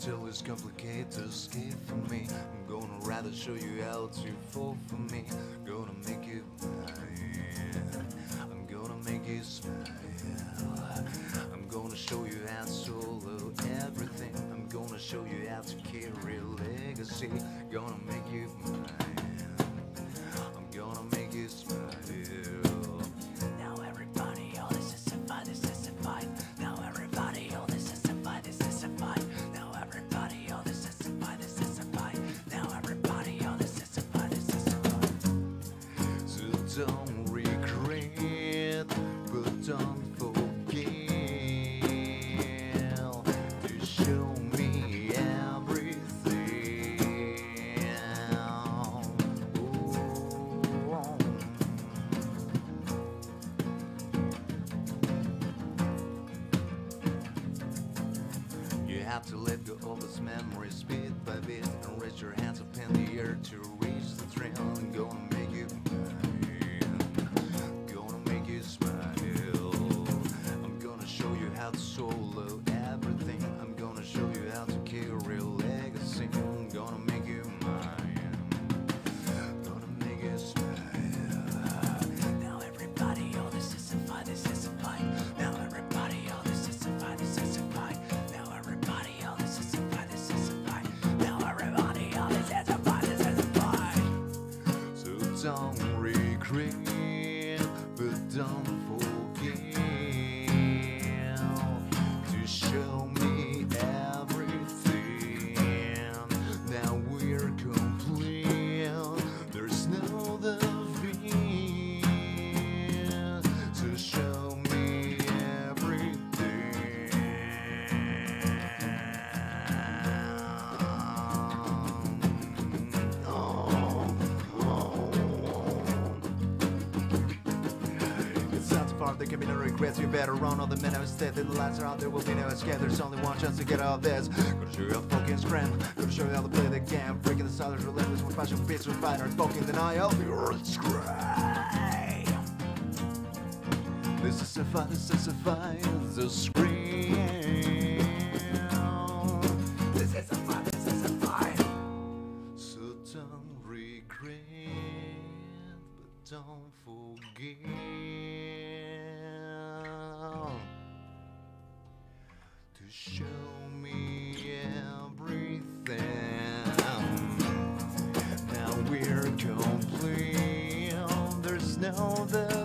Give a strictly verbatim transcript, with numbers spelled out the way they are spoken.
still is complicated to escape from me. I'm gonna rather show you how to fall for me. Gonna make you mine. I'm gonna make you smile. I'm gonna show you how to solo everything. I'm gonna show you how to carry legacy. Gonna make you mine. I'm gonna make you smile. Now everybody, oh this is a fight, this is a fight. Now everybody, oh this is a fight, this is a fight. Now everybody, oh this is a fight, this is a fight. Now everybody, oh this is a fight, this is a fight. So don't regret, but don't forget to show me everything. Oh. You have to let go of those memories bit by bit and raise your hands up in the air to reach the thrill. I'm gonna make you mine. Gonna make you smile. I'm gonna show you how to solo everything. I'm gonna show you how to carry legacy. I'm gonna make you mine. Gonna make you smile. Now everybody, oh this is a fight, this is a fight. Now everybody, oh this is a fight, this is a fight. Now everybody, oh this is a fight, this is a fight. Now everybody, oh this is a fight, this is a fight. So don't regret, but don't forget to show me everything. Now we're complete. There's no other way to show me everything. Oh, oh. It's not too far, there can be no regrets. You better run all the men instead. The lights are out, there will be no escape. There's only one chance to get out of this. Gonna show you how to fucking scram. Gonna show you how to play the game. Breaking the silence, relentless with passion, beats with fire. Fucking denial, you're scream. This is a fight, this is a fight, the scream. This is a fight, this is a fight. So don't regret, but don't forget to show me everything. Now we're complete. There's no other